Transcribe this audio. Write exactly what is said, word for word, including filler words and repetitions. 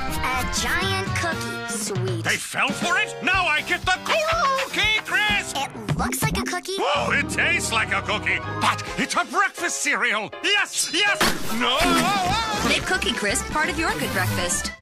A giant cookie. Sweet. They fell for it? Now I get the Cookie Crisp! It looks like a cookie. Oh, it tastes like a cookie, but it's a breakfast cereal. Yes, yes, no! Make Cookie Crisp part of your good breakfast.